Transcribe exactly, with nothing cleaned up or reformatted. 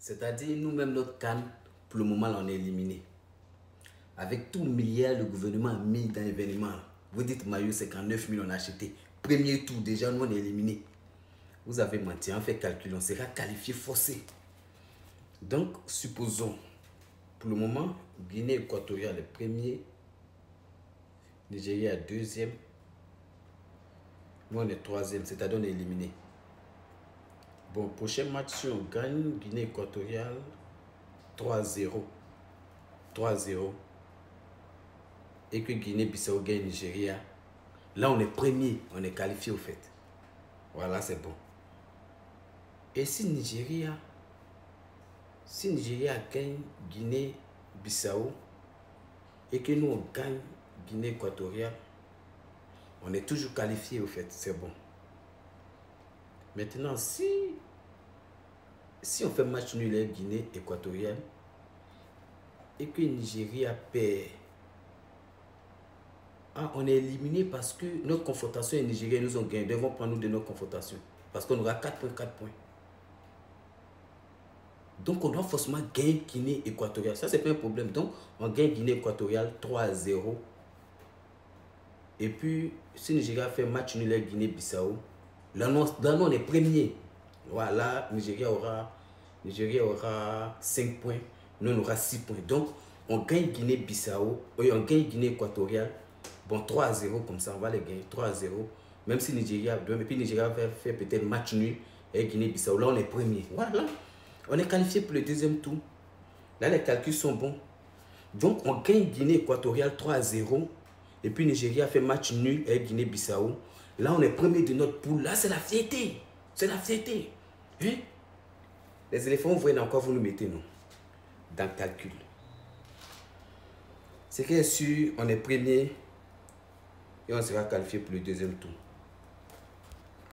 C'est-à-dire, nous-mêmes, notre CAN, pour le moment, on est éliminé. Avec tout le milliard, le gouvernement a mis dans l'événement. Vous dites, Maillot, cinquante-neuf mille, on a acheté. Premier tour, déjà, nous, on est éliminé. Vous avez menti, on fait calcul, on sera qualifié forcé. Donc, supposons, pour le moment, Guinée équatoriale est premier, Nigeria est deuxième, nous on est troisième, c'est-à-dire on est éliminé. Bon, prochain match, si on gagne, Guinée équatoriale, trois zéro. trois zéro. Et que Guinée-Bissau gagne Nigeria, là on est premier, on est qualifié au fait. Voilà, c'est bon. Et si Nigeria, si Nigeria gagne Guinée-Bissau et que nous on gagne Guinée équatoriale, on est toujours qualifié au fait, c'est bon. Maintenant, si, si on fait match nul avec Guinée équatoriale et que Nigeria perd, ah, on est éliminé parce que notre confrontation et Nigeria nous ont gagné. Nous devons prendre nous de notre confrontation. Parce qu'on aura quatre points, quatre points. Donc on doit forcément gagner Guinée équatoriale. Ça, c'est pas un problème. Donc on gagne Guinée équatoriale trois à zéro. Et puis, si Nigeria fait match nul avec Guinée-Bissau, là, nous, là, nous on est premier. Voilà, Nigeria aura, Nigeria aura cinq points. Nous, on aura six points. Donc, on gagne Guinée-Bissau, on gagne Guinée équatoriale. Bon, trois à zéro, comme ça, on va les gagner. trois à zéro. Même si Nigeria, et puis Nigeria va faire peut-être match nul avec Guinée-Bissau. Là, on est premier. Voilà. On est qualifié pour le deuxième tour. Là, les calculs sont bons. Donc, on gagne Guinée équatoriale trois à zéro. Et puis, Nigeria fait match nul avec Guinée-Bissau. Là, on est premier de notre poule. Là, c'est la fierté. C'est la fierté. Hein? Les éléphants, vous voyez encore, vous nous mettez, non? Dans le calcul. C'est que sûr, on est premier et on sera qualifié pour le deuxième tour.